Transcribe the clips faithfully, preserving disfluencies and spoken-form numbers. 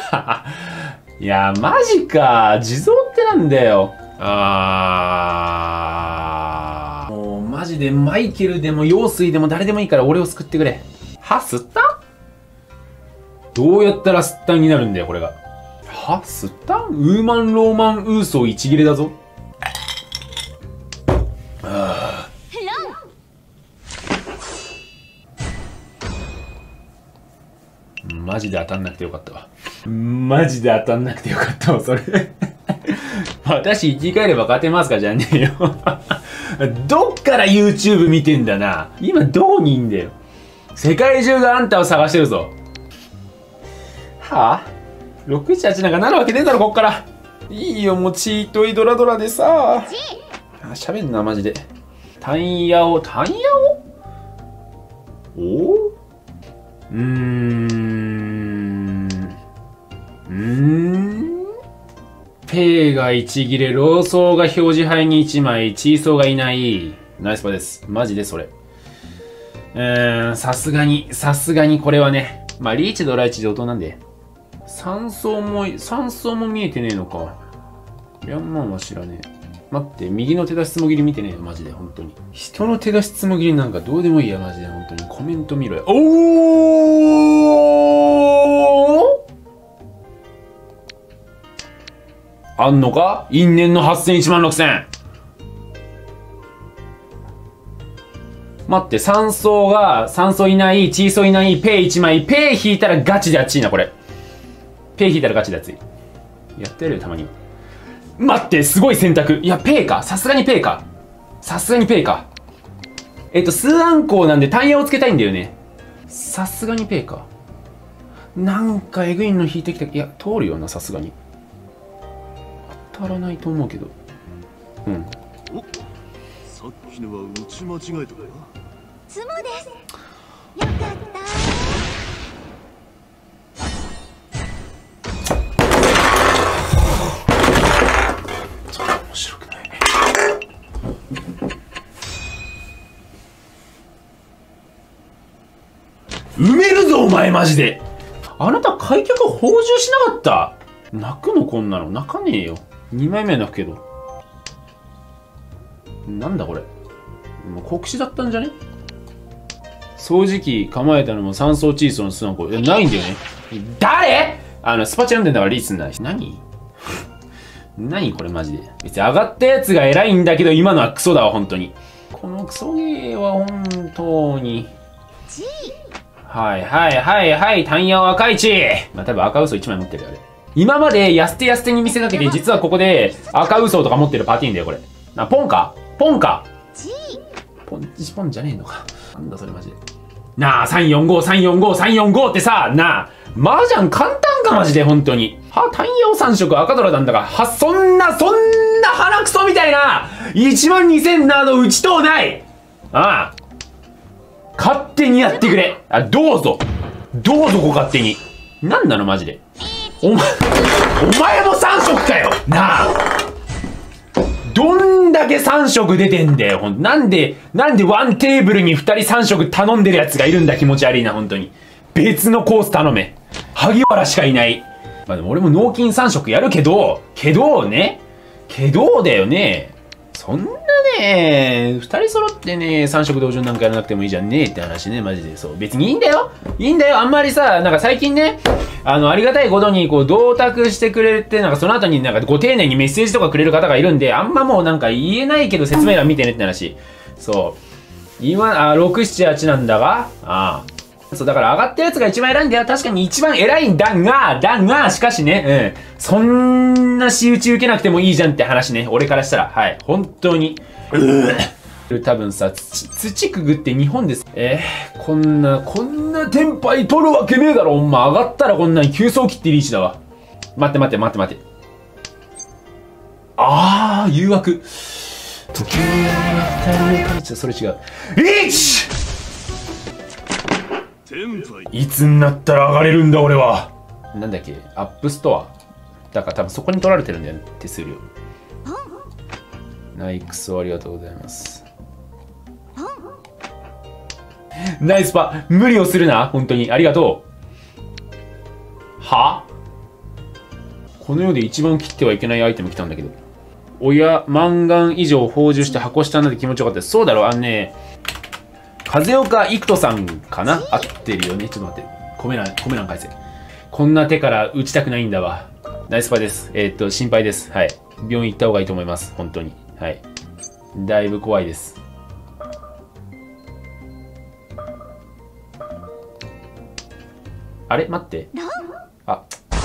いや、マジか。地蔵ってなんだよ。あー。もう、マジでマイケルでも陽水でも誰でもいいから俺を救ってくれ。は吸ったどうやったら吸ったんになるんだよ、これが。は吸ったウーマンローマンウーソー一切れだぞ。あー。マジで当たんなくてよかったわ。マジで当たんなくてよかったわ、それ。私生き返れば勝てますかじゃねえよ。どっから YouTube 見てんだな。今どこにいんだよ。世界中があんたを探してるぞ。はぁ、あ、ろくいちはちなんかなるわけねえだろ、こっから。いいよ、もうチートイドラドラでさ。あ、喋んな、マジで。タンヤオ、タンヤオおうーん。うーん。ペイがいち切れ、ローソーが表示牌にいちまい、チーソーがいない。ナイスパです。マジでそれ。うーん、さすがに、さすがにこれはね。まあ、リーチドライチ上等なんで。三層も、三層も見えてねえのか。リャンマンは知らねえ。待って、右の手出しつもぎり見てねえよ、マジで、本当に。人の手出しつもぎりなんかどうでもいいや、マジで、本当に。コメント見ろよ。おーあんのか因縁のはっせんいちまんろくせん。待って、三層が、三層いない、チーソーいない、ペイいちまい、ペイ引いたらガチであっちいな、これ。ペイ引いたらガチで熱い。やってやるよ、たまには。待って、すごい選択。いや、ペイか。さすがにペイか。さすがにペイか。えっと、数アンコウなんでタイヤをつけたいんだよね。さすがにペイか。なんかエグいの引いてきた。いや、通るよな、さすがに。当たらないと思うけど。うん。 お、さっきのは打ち間違えたか。 ツモです。よかった。 面白くない。埋めるぞお前マジで。あなた開脚放充しなかった。泣くのこんなの。泣かねえよ。にまいめは泣くけど。なんだこれ。もう国士だったんじゃね。掃除機構えたのも三層チーソーのスナコ。いや、ないんだよね。誰あの、スパチャ読んでんだからリースんない。何何これマジで。別に上がったやつが偉いんだけど、今のはクソだわ、本当に。このクソゲーは本当に。はいはいはいはい、タンヤオ赤いち。まあ多分赤嘘いちまい持ってるよ、あれ。今まで安手安手に見せかけて、実はここで赤嘘とか持ってるパティーンだよ、これ。な、ポンかポンかポン、ポンじゃねえのか。なんだそれマジで。なあ、さんよんご、さんよんご、さんよんごってさ、なあ、麻雀簡単かマジで、本当に。は、タンヤオさん色赤ドラなんだが、は、そんな、そんな鼻くそみたいな、いちまんにせんなど打ちとうない。ああ。勝手にやってくれ。あ、どうぞ。どうぞご勝手に。なんなのマジで。お前、お前もさん色かよ。なあ。どんだけさん色出てんだよ。ほんなんで、なんでワンテーブルにふたりさん色頼んでるやつがいるんだ。気持ち悪いな、本当に。別のコース頼め。萩原しかいない。まあでも俺も納金さん色やるけど、けどね。けどだよね。そんなね、二人揃ってね、三色同順なんかやらなくてもいいじゃんねえって話ね、マジで。そう。別にいいんだよ。いいんだよ。あんまりさ、なんか最近ね、あの、ありがたいことに、こう、同卓してくれて、なんかその後になんかご丁寧にメッセージとかくれる方がいるんで、あんまもうなんか言えないけど説明欄見てねって話。そう。今、あ、ろく、なな、はちなんだが、ああ。そう、だから上がったやつが一番偉いんだよ。確かに一番偉いんだが、だが、しかしね、うん。そんな仕打ち受けなくてもいいじゃんって話ね。俺からしたら。はい。本当に。うぅ。多分さ、土、土くぐって日本です。えー、こんな、こんなテンパイ取るわけねえだろ。ほんま、上がったらこんなに急走切ってリーチだわ。待って待って待って待って。あー、誘惑。時計が二人をそれ違う。リーチいつになったら上がれるんだ俺は。なんだっけ、アップストアだから多分そこに取られてるんだよね、手数料。ナイクソありがとうございます。ナイスパ、無理をするな、本当にありがとう。はこの世で一番切ってはいけないアイテム来たんだけど。親、マンガン以上放充して箱下になって気持ちよかったです。そうだろう、あのね、風岡育人さんかな合ってるよね。ちょっと待って。米なん、米なん返せ。こんな手から打ちたくないんだわ。ナイスパです。えー、っと、心配です。はい。病院行った方がいいと思います。本当に。はい。だいぶ怖いです。あれ待って。あ。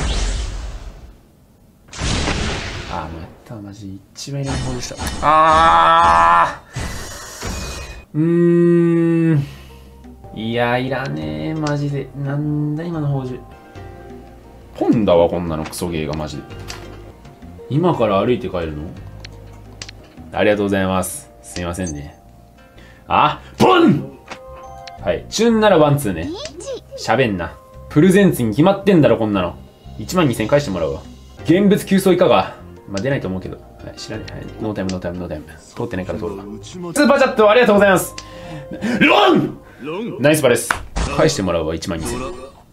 あー、またマジ一番いらない方でした。あーうーん。いや、いらねえ、マジで。なんだ今の宝珠。ポンだわ、こんなのクソゲーがマジで。今から歩いて帰るの？ありがとうございます。すいませんね。あ、ポン！はい。チュンならワンツーね。喋んな。プレゼンツに決まってんだろ、こんなの。いちまんにせん返してもらうわ。現物急走いかが？まあ、出ないと思うけど。はい、知らない。はい。ノータイム、ノータイム、ノータイム。通ってないから通るわ。スーパーチャットありがとうございます。ロン！ナイスパです。返してもらうわ、いちまんにせん。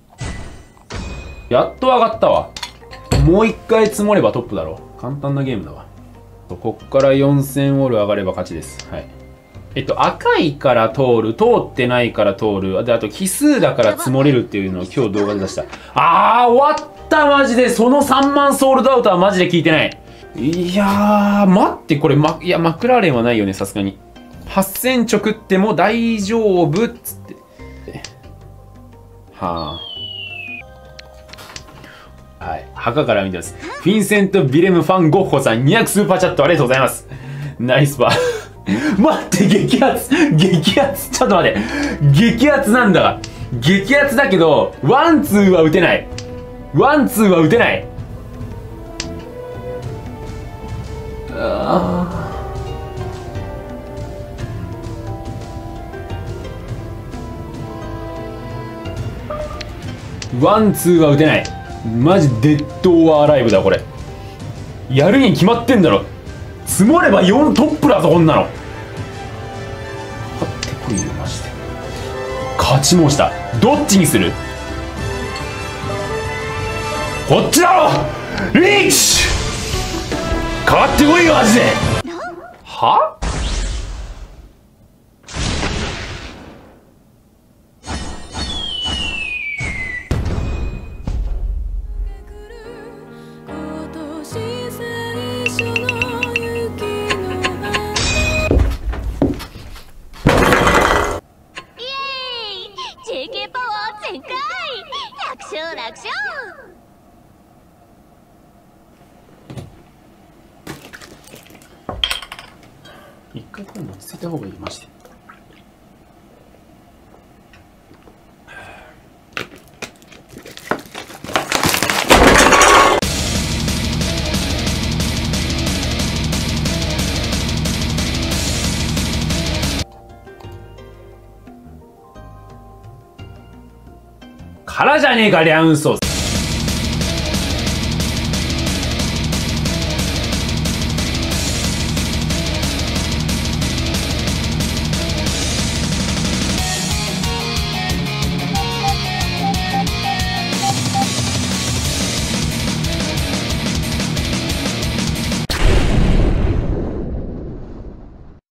やっと上がったわ。もう一回積もればトップだろ。簡単なゲームだわ。こっからよんせんオール上がれば勝ちです。はい。えっと、赤いから通る、通ってないから通る、で、あと奇数だから積もれるっていうのを今日動画で出した。あー、終わったマジで。そのさんまんソールドアウトはマジで聞いてない。いやー、待って、これ、ま、いや、マクラーレンはないよね、さすがに。はっせん直っても大丈夫っつって。はあ。はい。墓から見てます。フィンセント・ビレム・ファン・ゴッホさんにひゃくスーパーチャットありがとうございます。ナイスパー。待って、激アツ激アツちょっと待って。激アツなんだが。激アツだけど、ワンツーは打てない。ワンツーは打てない。あワンツーは打てない。マジデッド・オア・アライブだこれ。やるに決まってんだろ。積もればよんトップだぞこんなの。勝ってこいよマジで。勝ち申した。どっちにする？こっちだろリーチ。変わってこいよマジで。は？一回今度捨てた方がいいマジで。からじゃねえかリャウンソース。